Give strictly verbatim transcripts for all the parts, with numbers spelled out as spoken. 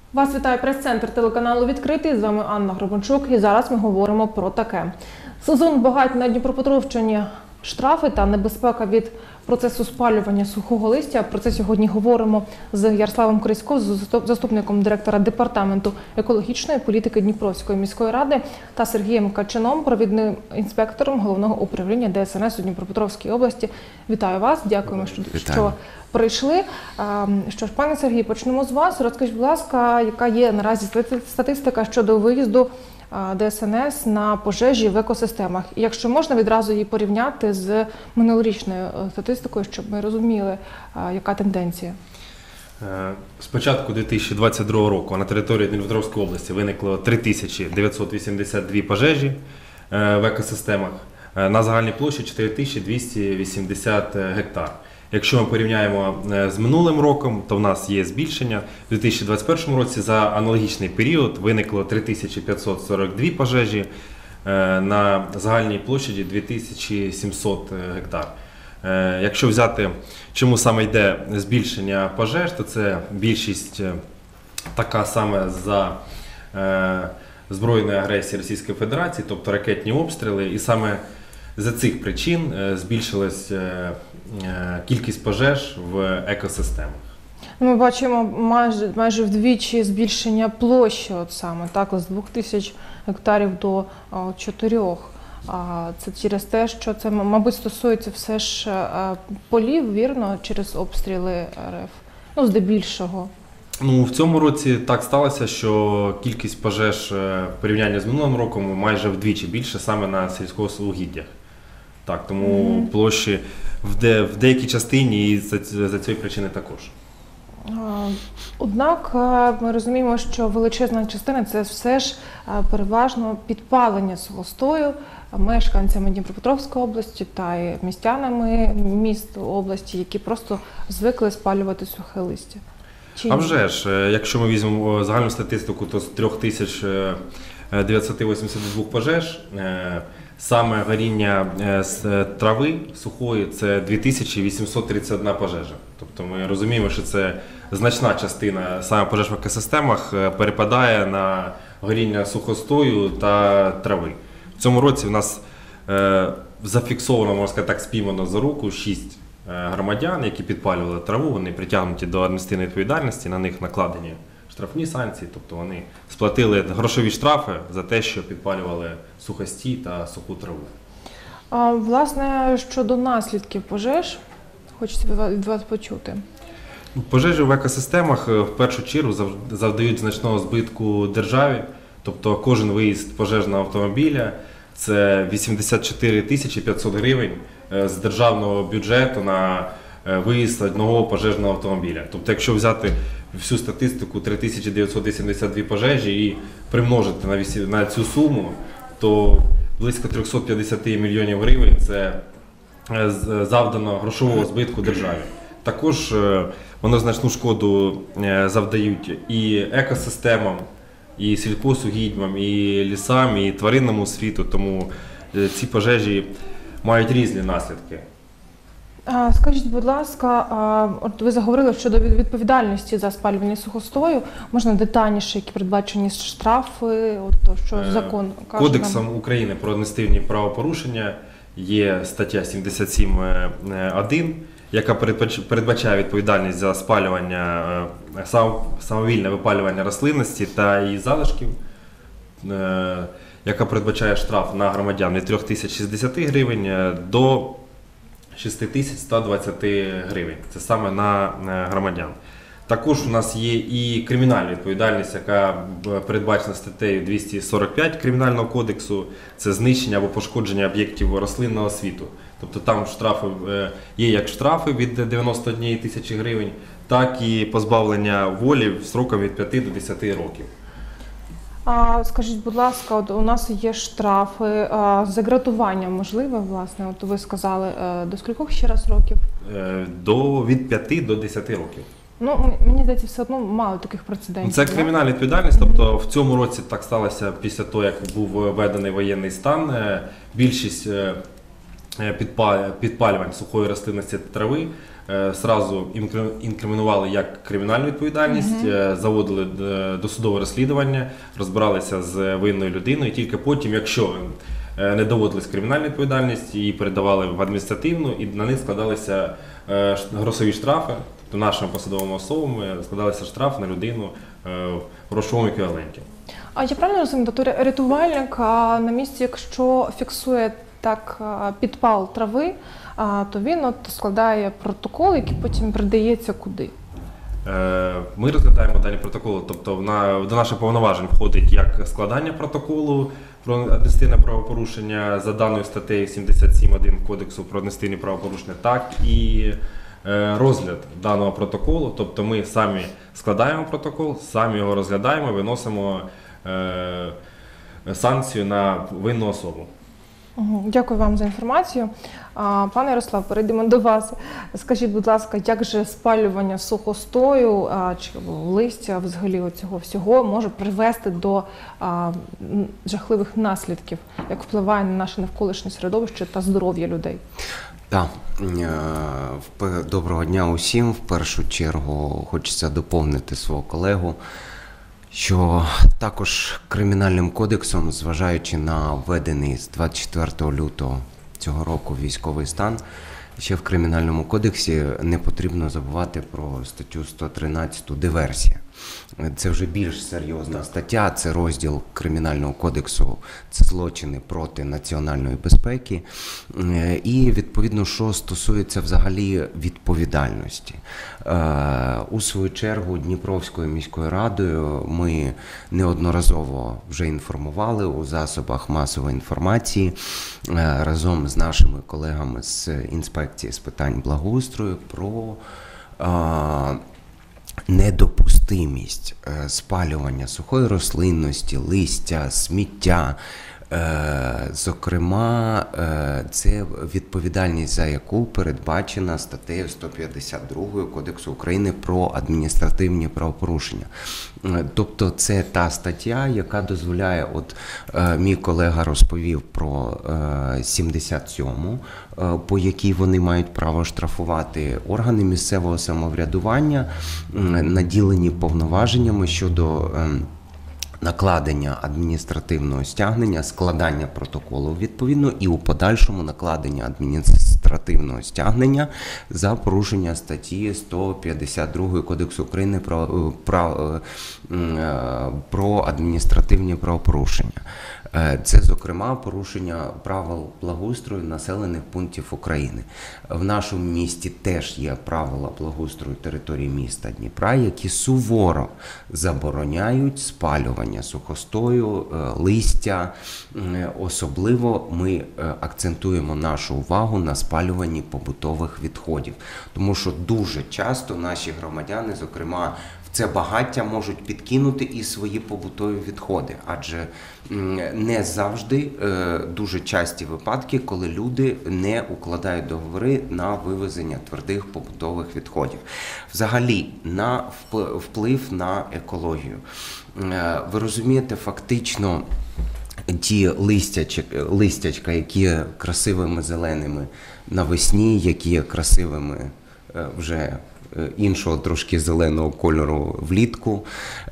Вас вітає прес-центр телеканалу «Відкритий». З вами Анна Гробанчук. І зараз ми говоримо про таке. Сезон багать на Дніпропетровщині. Штрафи та небезпека від процесу спалювання сухого листя. Про це сьогодні говоримо з Ярославом Крисько, заступником директора департаменту екологічної політики Дніпровської міської ради, та Сергієм Качаном, провідним інспектором головного управління Де Ес Ен Ес у Дніпропетровській області. Вітаю вас, дякуємо, що, що прийшли. Що ж, пане Сергій, почнемо з вас. Розкажіть, будь ласка, яка є наразі статистика щодо виїзду Де Ес Ен Ес на пожежі в екосистемах? І якщо можна, відразу її порівняти з минулорічною статистикою, щоб ми розуміли, яка тенденція. З початку дві тисячі двадцять другого року на території Дніпропетровської області виникло три тисячі дев'ятсот вісімдесят дві пожежі в екосистемах на загальній площі чотири тисячі двісті вісімдесят гектар. Якщо ми порівняємо з минулим роком, то в нас є збільшення. У дві тисячі двадцять першому році за аналогічний період виникло три тисячі п'ятсот сорок дві пожежі на загальній площі дві тисячі сімсот гектар. Якщо взяти, чому саме йде збільшення пожеж, то це більшість така саме за збройної агресії Російської Федерації, тобто ракетні обстріли, і саме за цих причин збільшилась кількість пожеж в екосистемах. Ми бачимо майже, майже вдвічі збільшення площі, от саме, так, з двох тисяч гектарів до чотирьох. Це через те, що це, мабуть, стосується все ж полів, вірно, через обстріли Ер Еф, ну, здебільшого. Ну, в цьому році так сталося, що кількість пожеж в порівнянні з минулим роком майже вдвічі більше саме на сільськогосподарських. Так, тому mm-hmm. площі в, де, в деякій частині і за, за цієї причини також. Однак ми розуміємо, що величезна частина – це все ж переважно підпалення сухостою мешканцями Дніпропетровської області та й містянами міст області, які просто звикли спалювати сухе листя. Чи... А вже ж, якщо ми візьмемо загальну статистику, то з три тисячі дев'ятсот вісімдесят два пожеж, саме горіння з трави сухої – це дві тисячі вісімсот тридцять одна пожежа. Тобто ми розуміємо, що це значна частина саме пожеж в екосистемах перепадає на горіння сухостою та трави. В цьому році в нас зафіксовано, можна сказати так, спіймано за руку шість громадян, які підпалювали траву, вони притягнуті до адміністративної відповідальності, на них накладені штрафні санкції, тобто вони сплатили грошові штрафи за те, що підпалювали сухості та суху траву. А, власне, щодо наслідків пожеж, хочеться від вас почути. Пожежі в екосистемах в першу чергу завдають значного збитку державі, тобто кожен виїзд пожежного автомобіля – це вісімдесят чотири тисячі п'ятсот гривень з державного бюджету на виїзд одного пожежного автомобіля. Тобто, якщо взяти всю статистику три тисячі дев'ятсот вісімдесят дві пожежі і примножити на цю суму, то близько триста п'ятдесят мільйонів гривень – це завдано грошового збитку державі. Також воно значну шкоду завдають і екосистемам, і сільхозугіддям, і лісам, і тваринному світу, тому ці пожежі мають різні наслідки. Скажіть, будь ласка, от ви заговорили щодо відповідальності за спалювання сухостою. Можна детальніше, які передбачені штрафи, от то, що закон каже? Кодексом нам? України про адміністративні правопорушення є стаття сімдесят сім один, яка передбачає відповідальність за спалювання, самовільне випалювання рослинності та її залишків, яка передбачає штраф на громадян від трьох тисяч шістдесят гривень до шість тисяч ста двадцяти гривень. Це саме на громадян. Також у нас є і кримінальна відповідальність, яка передбачена статтею двісті сорок п'ять Кримінального кодексу. Це знищення або пошкодження об'єктів рослинного світу. Тобто там штрафи, є як штрафи від дев'яноста однієї тисячі гривень, так і позбавлення волі строком від п'яти до десяти років. А скажіть, будь ласка, от у нас є штрафи а, за ґратування, можливо, власне, от ви сказали, до скількох ще раз років? До, від п'яти до десяти років. Ну, мені здається, все одно мало таких прецедентів. Це кримінальна відповідальність, тобто в цьому році так сталося після того, як був введений воєнний стан, більшість підпалювань сухої рослинності та трави е, сразу інкри- інкримінували як кримінальну відповідальність, е, заводили е, досудове розслідування, розбиралися з винною людиною. І тільки потім, якщо е, не доводилась кримінальна відповідальність, її передавали в адміністративну, і на них складалися е, ш- грошові штрафи. Тобто нашими посадовими особами складалися штраф на людину е, в грошовому еквіваленті. А я правильно розумію, тобто ря- рятувальник а, на місці, якщо фіксує так а, підпал трави, а, то він от складає протокол, який потім передається куди? Е, Ми розглядаємо дані протоколи, тобто в на- до наших повноважень входить як складання протоколу про адміністративне правопорушення за даною статтею сімдесят сім один Кодексу про адміністративні правопорушення, так і е, розгляд даного протоколу. Тобто ми самі складаємо протокол, самі його розглядаємо, виносимо е, санкцію на винну особу. Мгм. Дякую вам за інформацію. А, Пане Ярослав, перейдемо до вас. Скажіть, будь ласка, як же спалювання сухостою а, чи листя взагалі цього всього може привести до а, м, жахливих наслідків, як впливає на наше навколишнє середовище та здоров'я людей? Так, е, впе- доброго дня усім. В першу чергу хочеться доповнити свого колегу, що також Кримінальним кодексом, зважаючи на введений з двадцять четвертого лютого цього року військовий стан, ще в Кримінальному кодексі не потрібно забувати про статтю сто тринадцять диверсія. Це вже більш серйозна стаття, це розділ Кримінального кодексу, це злочини проти національної безпеки. Е, І, відповідно, що стосується взагалі відповідальності. Е, У свою чергу Дніпровською міською радою ми неодноразово вже інформували у засобах масової інформації е, разом з нашими колегами з інспекції з питань благоустрою про е, недопустимість е, спалювання сухої рослинності, листя, сміття. Е, Зокрема, е, це відповідальність за яку передбачена статтею сто п'ятдесят два Кодексу України про адміністративні правопорушення. Е, Тобто це та стаття, яка дозволяє, от е, мій колега розповів про е, сімдесят сьому, е, по якій вони мають право штрафувати органи місцевого самоврядування, е, наділені повноваженнями щодо е, накладення адміністративного стягнення, складання протоколу відповідно і у подальшому накладення адміністративного стягнення за порушення статті сто п'ятдесят два Кодексу України про, про, про адміністративні правопорушення. Це, зокрема, порушення правил благоустрою населених пунктів України. В нашому місті теж є правила благоустрою території міста Дніпра, які суворо забороняють спалювання сухостою, листя. Особливо ми акцентуємо нашу увагу на спалюванні побутових відходів, тому що дуже часто наші громадяни, зокрема, в це багаття можуть підкинути і свої побутові відходи, адже не завжди дуже часті випадки, коли люди не укладають договори на вивезення твердих побутових відходів. Взагалі, на вплив на екологію. Ви розумієте, фактично ті листячка, листячка, які є красивими зеленими навесні, які є красивими вже іншого трошки зеленого кольору влітку,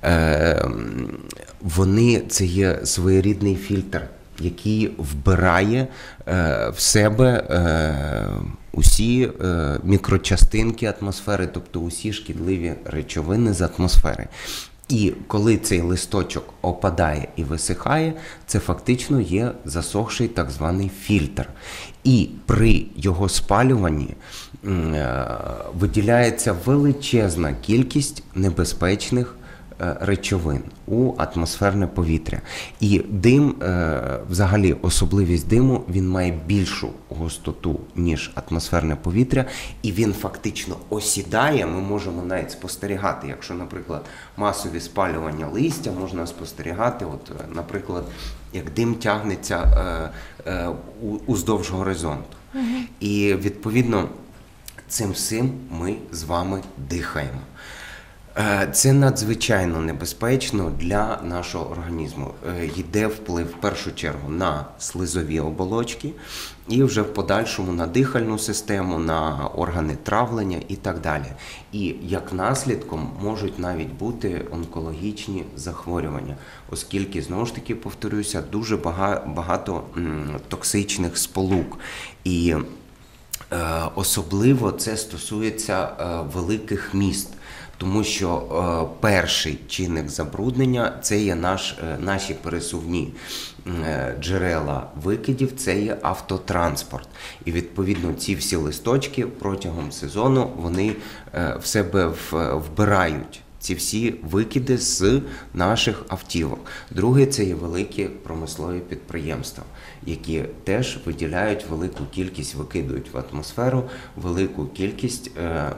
вони, це є своєрідний фільтр, який вбирає в себе усі мікрочастинки атмосфери, тобто усі шкідливі речовини з атмосфери. І коли цей листочок опадає і висихає, це фактично є засохший так званий фільтр. І при його спалюванні виділяється величезна кількість небезпечних речовин у атмосферне повітря. І дим, взагалі особливість диму, він має більшу густоту, ніж атмосферне повітря, і він фактично осідає. Ми можемо навіть спостерігати, якщо, наприклад, масові спалювання листя, можна спостерігати, от, наприклад, як дим тягнеться уздовж горизонту. Угу. І, відповідно, цим всім ми з вами дихаємо. Е, Це надзвичайно небезпечно для нашого організму. Е, Йде вплив в першу чергу на слизові оболочки і вже в подальшому на дихальну систему, на органи травлення і так далі. І як наслідком можуть навіть бути онкологічні захворювання, оскільки, знову ж таки, повторюся, дуже бага- багато м, токсичних сполук. І е, особливо це стосується е, великих міст. Тому що е, перший чинник забруднення – це є наш, е, наші пересувні е, джерела викидів, це є автотранспорт. І відповідно ці всі листочки протягом сезону вони е, в себе в, вбирають ці всі викиди з наших автівок. Друге – це є великі промислові підприємства, які теж виділяють велику кількість, викидують в атмосферу велику кількість е,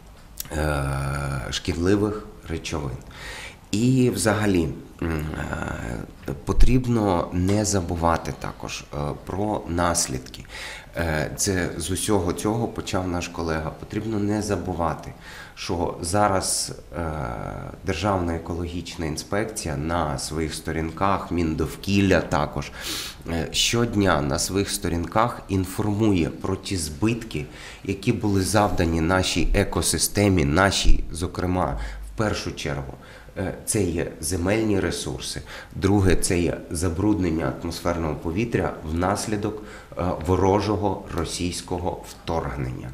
шкідливих речовин. І взагалі потрібно не забувати також про наслідки. Це з усього цього почав наш колега. Потрібно не забувати, що зараз Державна екологічна інспекція на своїх сторінках, Міндовкілля також, щодня на своїх сторінках інформує про ті збитки, які були завдані нашій екосистемі, нашій, зокрема, в першу чергу, це є земельні ресурси. Друге, це є забруднення атмосферного повітря внаслідок ворожого російського вторгнення.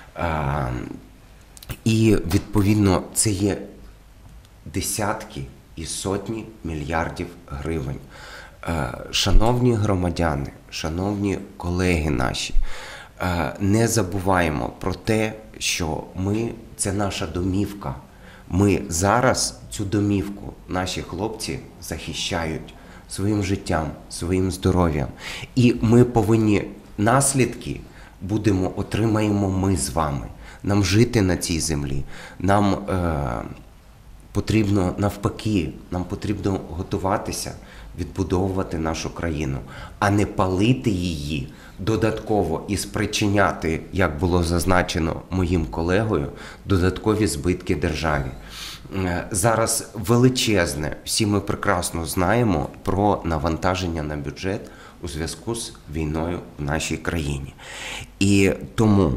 І, відповідно, це є десятки і сотні мільярдів гривень. Шановні громадяни, шановні колеги наші, не забуваємо про те, що ми – це наша домівка. Ми зараз цю домівку наші хлопці захищають своїм життям, своїм здоров'ям. І ми повинні наслідки будемо, отримаємо ми з вами. Нам жити на цій землі, нам е, потрібно навпаки, нам потрібно готуватися, відбудовувати нашу країну, а не палити її додатково і спричиняти, як було зазначено моїм колегою, додаткові збитки державі. Зараз величезне, всі ми прекрасно знаємо про навантаження на бюджет у зв'язку з війною в нашій країні. І тому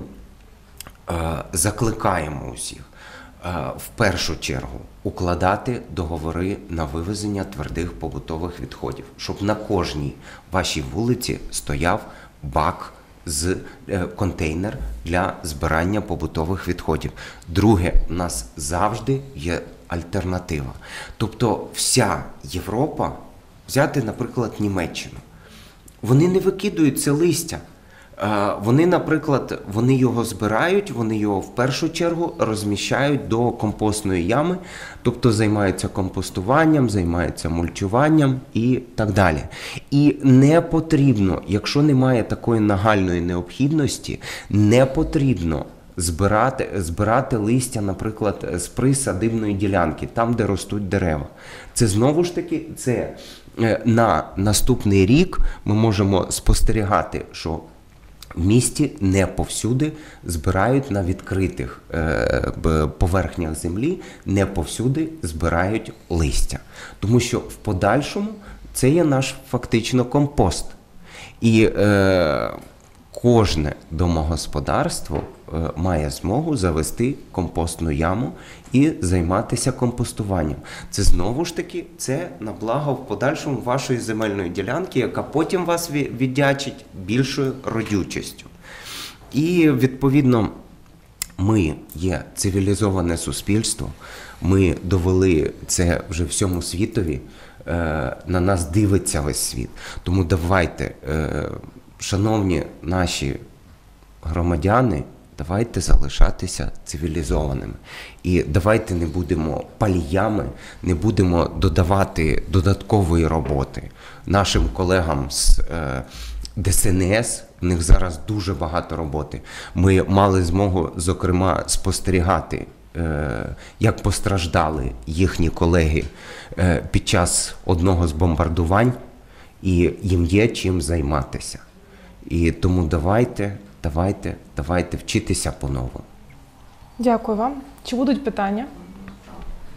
е, закликаємо усіх е, в першу чергу укладати договори на вивезення твердих побутових відходів, щоб на кожній вашій вулиці стояв бак з е, контейнер для збирання побутових відходів. Друге, у нас завжди є альтернатива. Тобто вся Європа, взяти, наприклад, Німеччину, вони не викидують це листя. Вони, наприклад, вони його збирають, вони його в першу чергу розміщають до компостної ями, тобто займаються компостуванням, займаються мульчуванням і так далі. І не потрібно, якщо немає такої нагальної необхідності, не потрібно збирати, збирати листя, наприклад, з присадибної ділянки, там, де ростуть дерева. Це знову ж таки, це на наступний рік ми можемо спостерігати, що в місті не повсюди збирають на відкритих е, поверхнях землі, не повсюди збирають листя. Тому що в подальшому це є наш фактично компост. І е, кожне домогосподарство е, має змогу завести компостну яму і займатися компостуванням. Це знову ж таки, це на благо в подальшому вашої земельної ділянки, яка потім вас віддячить більшою родючістю. І, відповідно, ми є цивілізоване суспільство, ми довели це вже всьому світові, на нас дивиться весь світ. Тому давайте, шановні наші громадяни, давайте залишатися цивілізованими. І давайте не будемо паліями, не будемо додавати додаткової роботи. Нашим колегам з е, Де Ес Ен Ес, в них зараз дуже багато роботи. Ми мали змогу, зокрема, спостерігати, е, як постраждали їхні колеги е, під час одного з бомбардувань, і їм є чим займатися. І тому давайте, давайте, давайте вчитися по-новому. Дякую вам. Чи будуть питання?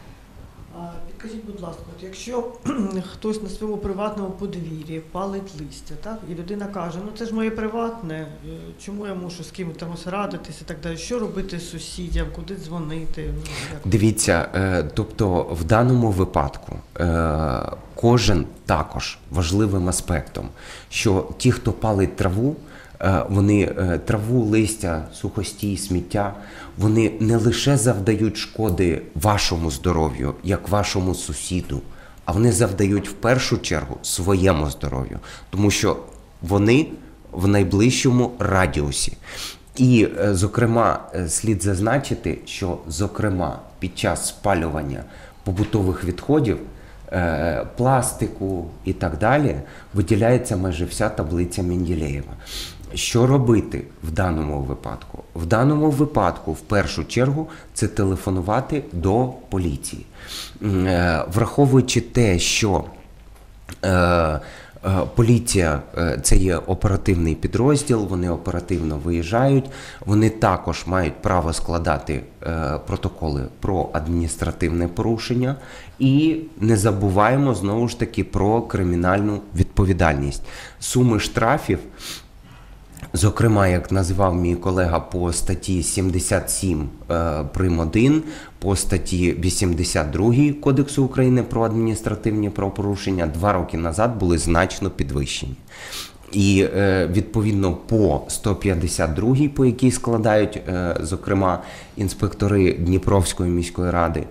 Скажіть, будь ласка, от якщо хтось на своєму приватному подвір'ї палить листя, так, і людина каже, ну це ж моє приватне, е, чому я мушу з кимось там радитися і так далі, що робити з сусідям, куди дзвонити? Ну, як? Дивіться, е, тобто в даному випадку е, кожен також важливим аспектом, що ті, хто палить траву, е, вони е, траву, листя, сухостій, сміття, вони не лише завдають шкоди вашому здоров'ю, як вашому сусіду, а вони завдають в першу чергу своєму здоров'ю, тому що вони в найближчому радіусі. І, е, зокрема, е, слід зазначити, що, зокрема, під час спалювання побутових відходів, е, пластику і так далі, виділяється майже вся таблиця Менделєєва. Що робити в даному випадку? В даному випадку, в першу чергу, це телефонувати до поліції. Е, Враховуючи те, що е, поліція – це є оперативний підрозділ, вони оперативно виїжджають, вони також мають право складати протоколи про адміністративне порушення і не забуваємо знову ж таки про кримінальну відповідальність. Суми штрафів, зокрема, як назвав мій колега, по статті сімдесят сім прим. один, по статті вісімдесят два Кодексу України про адміністративні правопорушення два роки назад були значно підвищені. І відповідно по сто п'ятдесят другій, по якій складають, зокрема, інспектори Дніпровської міської ради,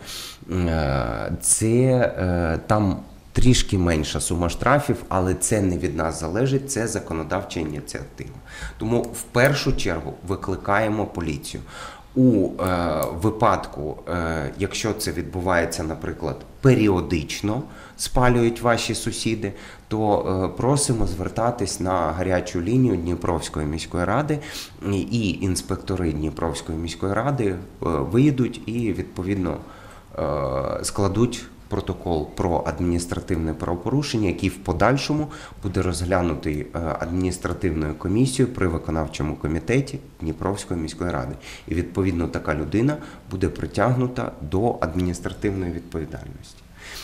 це там трішки менша сума штрафів, але це не від нас залежить, це законодавча ініціатива. Тому в першу чергу викликаємо поліцію. У е, випадку, е, якщо це відбувається, наприклад, періодично, спалюють ваші сусіди, то е, просимо звертатись на гарячу лінію Дніпровської міської ради, і інспектори Дніпровської міської ради е, виїдуть і, відповідно, е, складуть протокол про адміністративне правопорушення, який в подальшому буде розглянутий адміністративною комісією при виконавчому комітеті Дніпровської міської ради. І, відповідно, така людина буде притягнута до адміністративної відповідальності.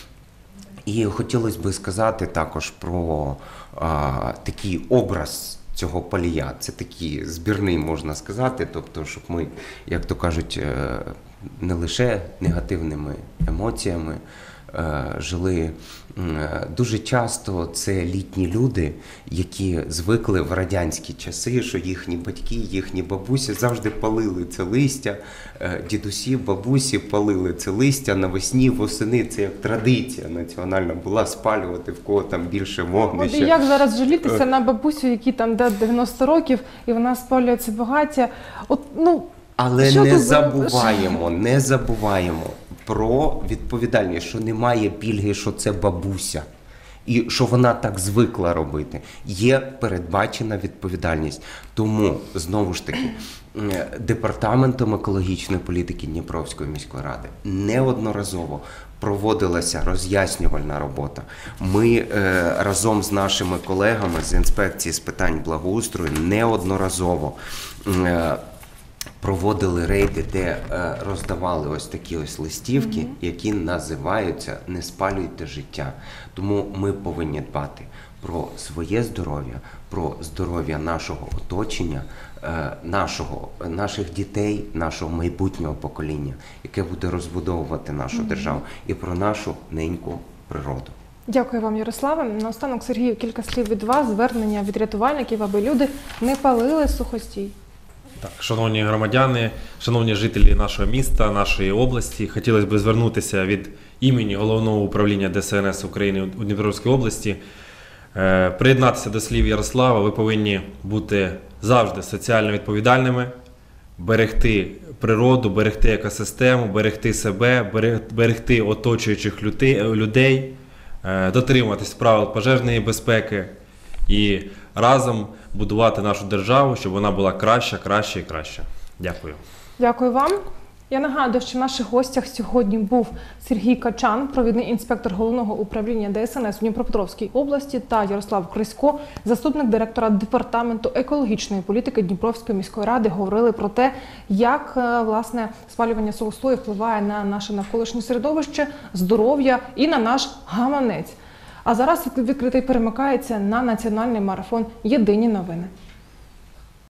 І хотілося б сказати також про а, такий образ цього палія. Це такий збірний, можна сказати, тобто, щоб ми, як то кажуть, не лише негативними емоціями жили. Дуже часто це літні люди, які звикли в радянські часи, що їхні батьки, їхні бабусі завжди палили це листя, дідусі, бабусі палили це листя навесні, восени, це як традиція національна була спалювати, в кого там більше вогнища. От і як зараз жалітися на бабусю, які там де дев'яносто років, і вона спалює це багаття. От, ну, Але що не тут... забуваємо, не забуваємо про відповідальність, що немає пільги, що це бабуся, і що вона так звикла робити. Є передбачена відповідальність. Тому, знову ж таки, Департаментом екологічної політики Дніпровської міської ради неодноразово проводилася роз'яснювальна робота. Ми е, разом з нашими колегами з інспекції з питань благоустрою неодноразово е, проводили рейди, де е, роздавали ось такі ось листівки, mm-hmm. які називаються «Не спалюйте життя». Тому ми повинні дбати про своє здоров'я, про здоров'я нашого оточення, е, нашого, наших дітей, нашого майбутнього покоління, яке буде розбудовувати нашу mm-hmm. державу, і про нашу неньку природу. Дякую вам, Ярославе. Наостанок, Сергію, кілька слів від вас, звернення від рятувальників, аби люди не палили сухостій. Так, шановні громадяни, шановні жителі нашого міста, нашої області, хотілося б звернутися від імені Головного управління Де Се Ен Ес України у Дніпровській області, е, приєднатися до слів Ярослава. Ви повинні бути завжди соціально відповідальними, берегти природу, берегти екосистему, берегти себе, берегти оточуючих людей, е, дотримуватись правил пожежної безпеки і разом будувати нашу державу, щоб вона була краща, краща і краща. Дякую. Дякую вам. Я нагадую, що в наших гостях сьогодні був Сергій Качан, провідний інспектор Головного управління Де Ес Ен Ес в Дніпропетровській області, та Ярослав Крисько, заступник директора Департаменту екологічної політики Дніпровської міської ради. Говорили про те, як власне спалювання сухостою впливає на наше навколишнє середовище, здоров'я і на наш гаманець. А зараз відкритий перемикається на національний марафон «Єдині новини».